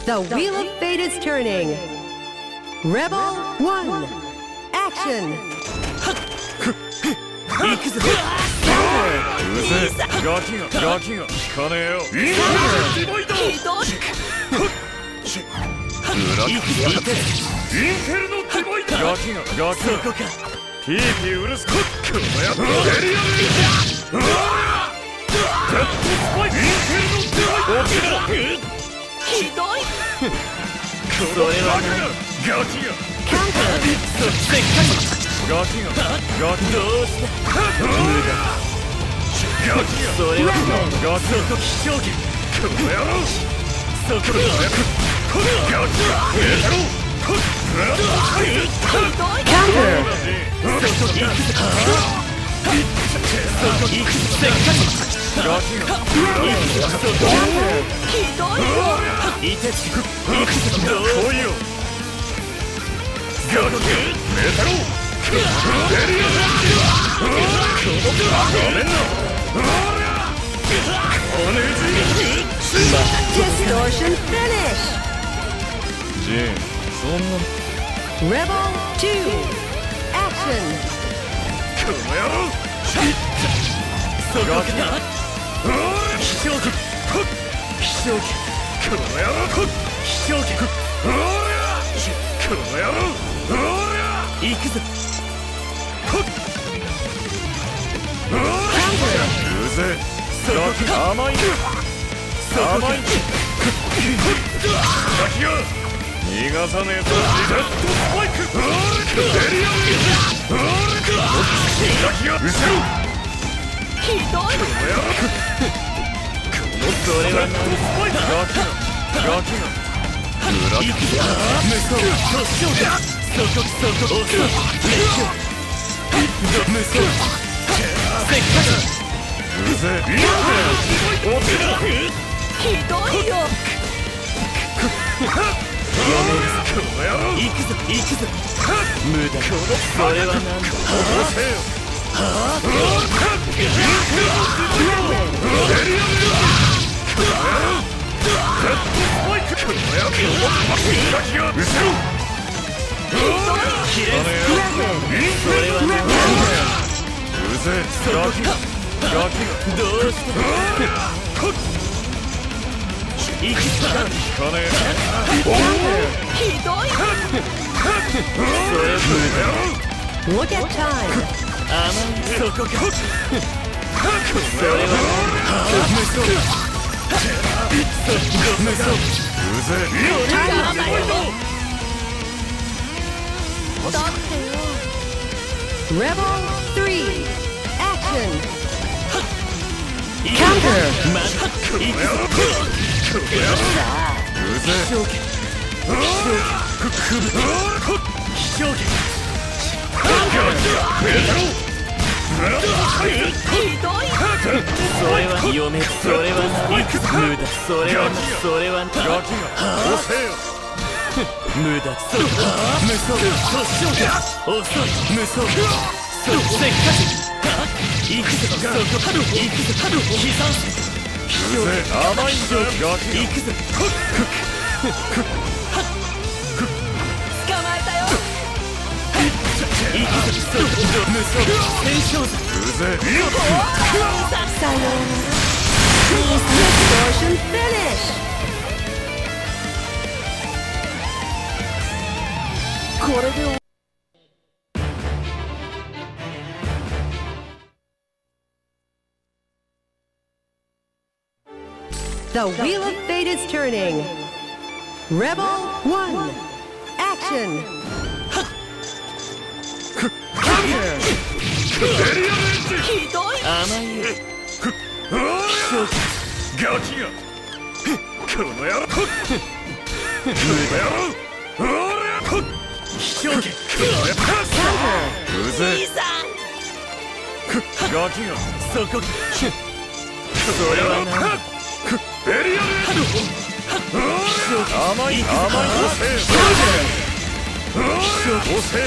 The wheel of fate is turning. Rebel 1, action! 行くぞ。 うぜガキが効かねえよ。 ひどい。 裏行くぞ。インテルのデバイダー。ガキそこか。 ピーピーうるすこのやつエリアルうわジェットスパイクインテルのデバイダー。落ちろ。 ひどい。 このバカがガキがせっかガキがどうしたガキがそれはガキそこ気象圏この野郎そこだガキがやろう Counter! そこ行くぞそこ行くぞせっかガキがひどいいてつ行くぞどう来いよガキがメタロウエリアダメな Distortion finish! ジーンそんな Rebel 2, action! この野郎そこか気象機気象機この野郎気象機この野郎行くぞうぜガキ甘い甘いガキが逃がさねえぞジェットスパイクエリアガキが後ろひどいそれは何スパイクガキが行くぞ無双突勝かそこ遅い無双せっかうぜ落ちろひどいよこの野郎行くぞ無駄それは何だ押せよ切れそれは何だうぜガキがどうした行くぞ効かねひどいそれは Look at time! 甘いそこかそれは無双無双うぜ甘いよだってよ Rebel 3, action! 行く Counter! まだ行くぞうぜ気象圏気象圏ひどいそれは嫁それは無駄それはそれはガキが押せよ無駄そう無双突勝か遅い無双そうせっかく行くぞそこ行くぞ刻んせうぜ甘いんだよガキ行くぞ捕まえたよ行くぞそう無双戦勝者うぜ Sayonara! Distortion finish! これでThe wheel of fate is turning. Rebel 1, action! Counter! ひどい甘いよガキがこの野郎気象圏うぜ兄さんガキがそこそれはエリア甘い押せよ押せよ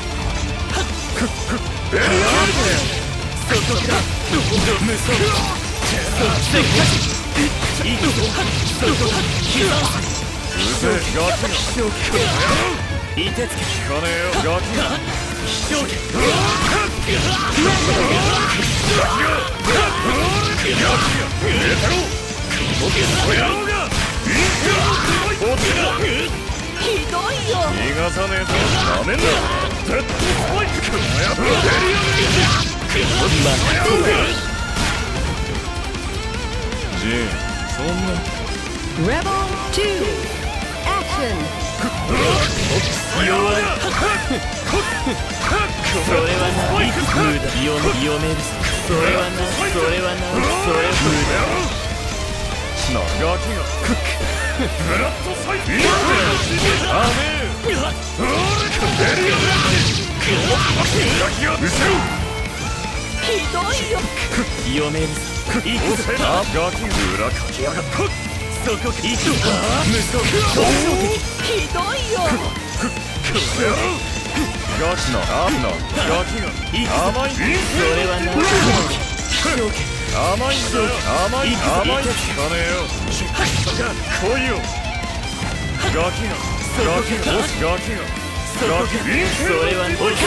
エリアそこか無双せっかく行くぞそこ刻んぜガキが凍てつけ聞かねえよガキが気象圏ひどいよ。 逃がさねえぞダメだデッドスパイクこの野郎エリアジンそんな Rebel 2 Action 弱いそれはない無駄読めるそれはなそれはなそれはガキがブラッドサイクアメーエリアガキが後ろひどいよ。 読めるガキが裏かきやがったそこ行く無双ひどいよ。 ガキが甘いそれはな甘いんだよ甘い聞かねえよ来いよガキがそれは無双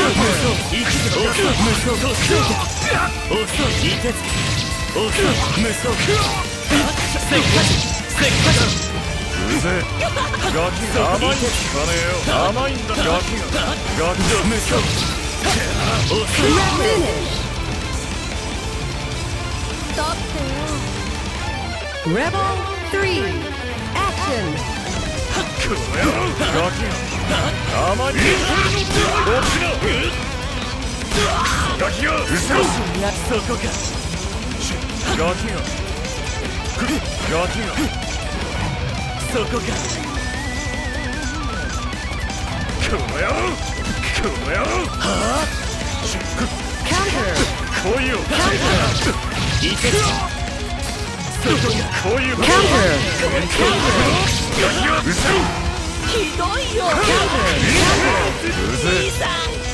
うぜガキが甘い聞かねえよ甘いんだガキが無双だってよ。 Rebel 3 Action この野郎ガキが甘いどっちだガキが後ろそこかガキがそこかこの野郎 Counter 来いよいてつそこか来いよ Counter ガキが後ろひどいよ。 うぜ兄さん。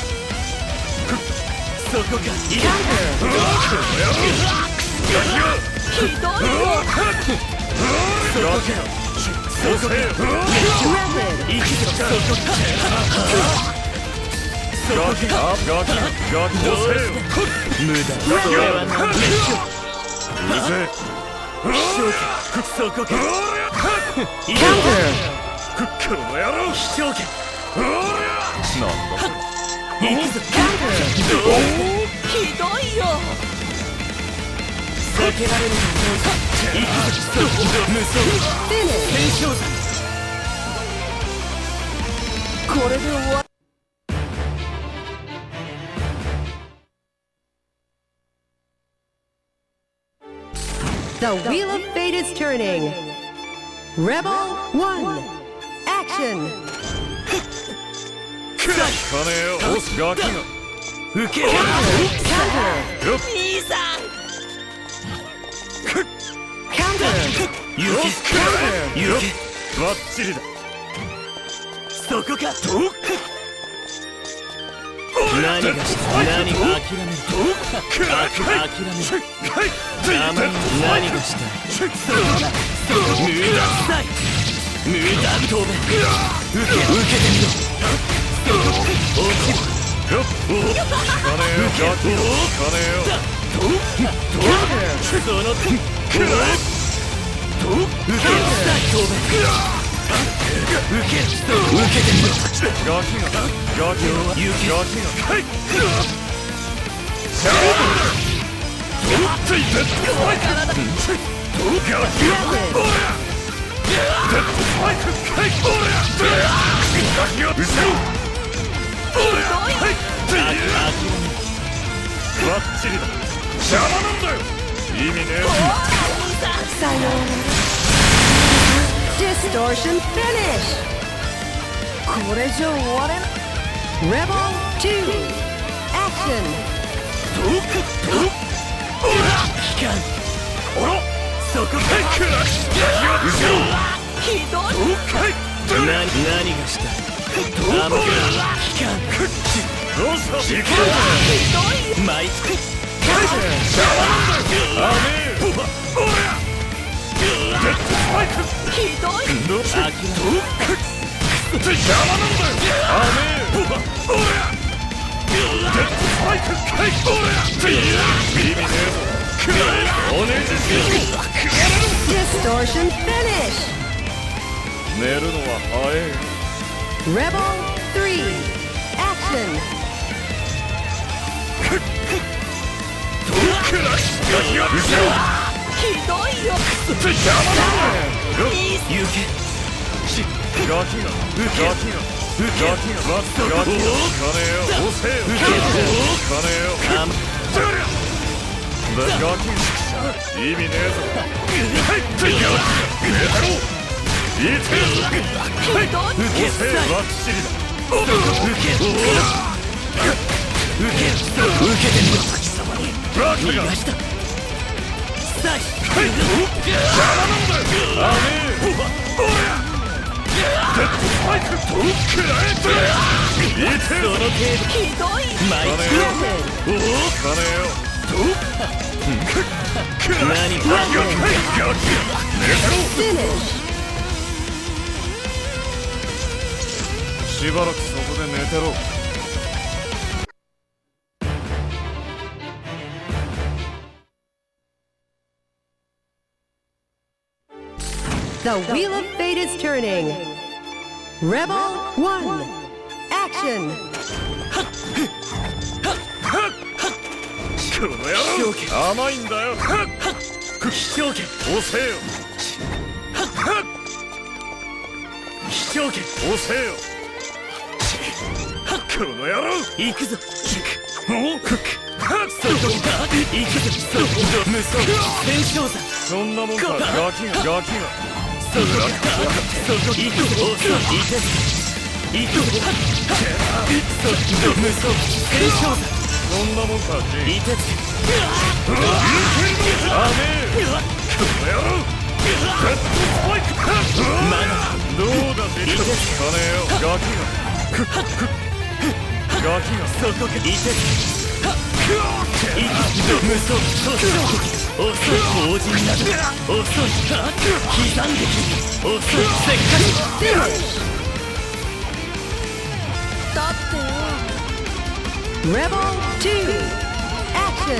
そこかこの野郎ガキがひどいよ。 ガキがそうせよ Rapid いくぞそこかガキがそうせよ無駄それはなうぜそこかいくぞ Counter この野郎気象圏なんだいくぞひどいよ。 避けられるいくぞ無双 Finish 戦勝だこれで終わり。 The Wheel of Fate is turning. Rebel 1 Action 聞かねえよオスガキが受ける Counter 兄さん。 Counter 行け行けバッチリだそこか何がした何が諦める諦める何がした無駄さい無駄飛べ受けてみろ落ちろ聞かねえよガキ聞かねえよその手くらえ受けるさい飛べ受けてみろガキがはいバッチリだ邪魔なんだよ意味ねえさようなら Distortion Finish これじゃ終われない。 Rebel 2 Action そこかひどい。 何がした甘く機関どうしたひどいよ。 巻いつくひどい邪魔なんだよ。あめえ。おら。デッドスパイク。はい。おら。意味ねえぞ。くらえ。おねじしろ。 Distortion finish. 寝るのは早え。 Rebel 3. Action. クラッシュ。後ろ。 ひどいよ。 邪魔なんだよ。 行け。 ガキが待つガキが金よ押せよ金よガキ意味ねえぞはいガキがメタロいてはい押せよワッチリだ受けてみろ貴様にガキがはい邪魔なんだよあめえデッドスパイクとくらえといてその程度ひどい。 金よ金よとくらえ何かガキ寝てろ Finish. しばらくそこで寝てろ The Wheel of Fate is turning. Rebel 1. Action. この野郎甘いんだよ気象家押せよ気象家押せよこの野郎行くぞおっ行くぞ無双戦勝座そんなもんかガキが行くぞ行くぞ無双戦勝座そんなもんかいてつけあめえこの野郎デッドスパイクまだどうだいてつけ金よガキがそこかいてつけ無双遅い法人など遅い刻んでき遅いせっかちだってよ。 Rebel 2. Action.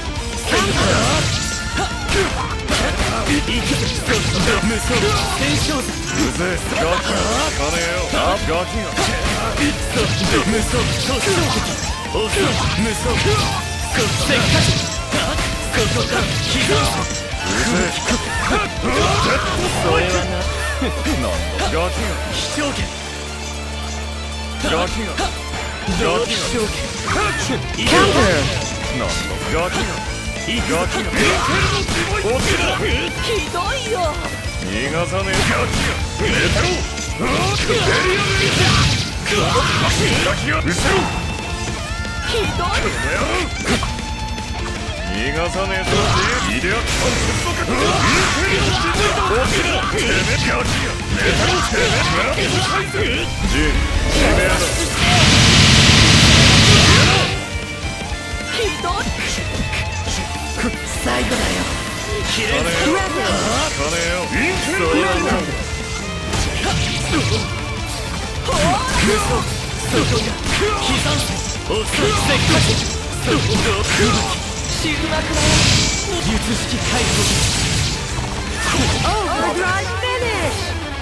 無双戦勝座うぜえガキ金よガキが無双突撃遅い無双せっかちここから刻むうぜえそれはなガキが気象家ガキが気象家 Counter. なんだガキが落ちろひどいよ。 逃がさねえガキが寝てろエリアルガキが後ろひどい。 逃がさねえぞイデア関節のか落ちろてめえガキが寝てろてめえブラックサイズジンてめえだひどい。 最後だよ。 金よインフェルノ知るなくな術式解放 Overdrive finish.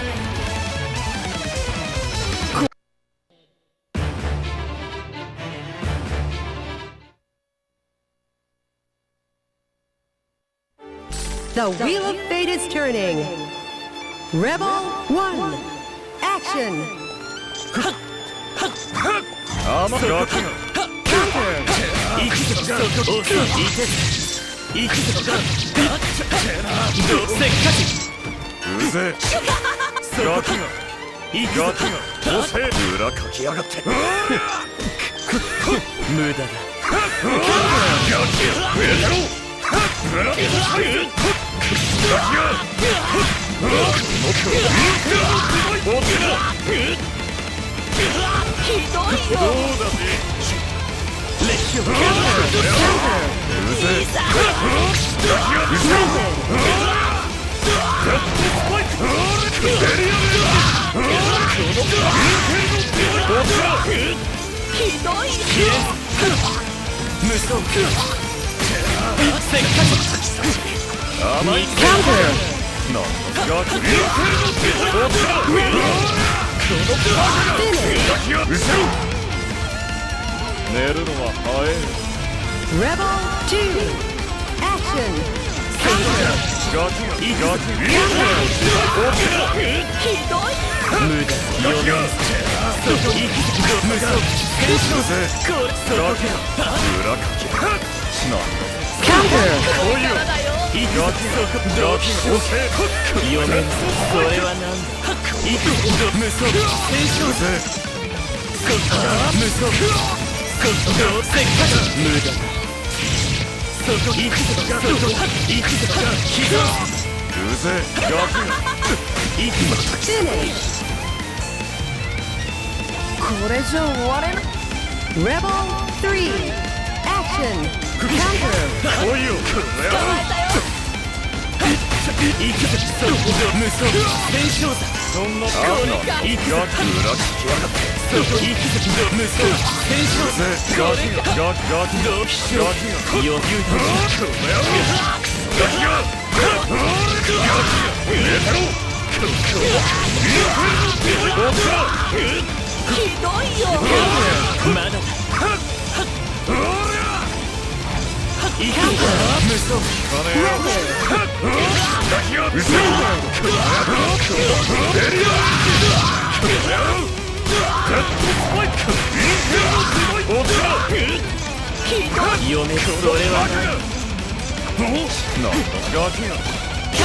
The Wheel of Fate is turning. Rebel 1. Action. ガキが行くぞ遅い行くぞせっかちうぜえガキが押せ裏かきやがって無駄だガキやめろブラックサイズガキがひどいよ。 どうだぜ歴史をうぜえガキが後ろデッドスパイクひどいよ無双せっかく甘い Counter. ガキ 寝るのは早い Rebel 2. Action. Counter. ガキがひどい無駄読め無双戦勝これそこか裏かきなんだ Counter. こういうからだよ行くぞそこガキ押せ読めんぞそれはなんだ行くぞ無双戦勝無双せっかく無駄だそこ行くぞそこ行くぞひどうぜガキが行くぞ Finish. これじゃ終われない Rebel 3. Action. Counter. こういう捕まえたよ行くぞそこ無双戦勝だそんな行くぞガキ裏かそこ行くぞ無双戦勝うぜガキがガキ同期しろガキが余裕だガキが寝てろひどいよまだだ行くぞ無双金よガキがうぜひどい読めそれはなんだガキが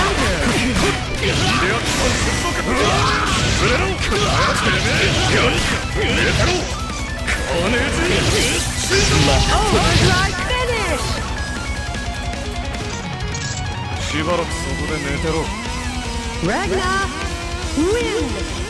Overdrive finish. しばらくそこで寝てろ Ragnar win.